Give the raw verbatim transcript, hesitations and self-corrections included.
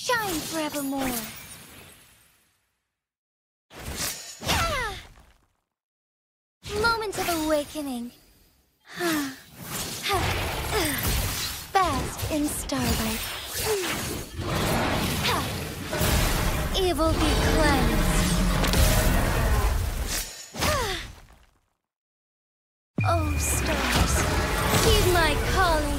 shine forevermore. Yeah! Moment of awakening. Bask in starlight. Evil be cleansed. Oh, stars, heed my calling.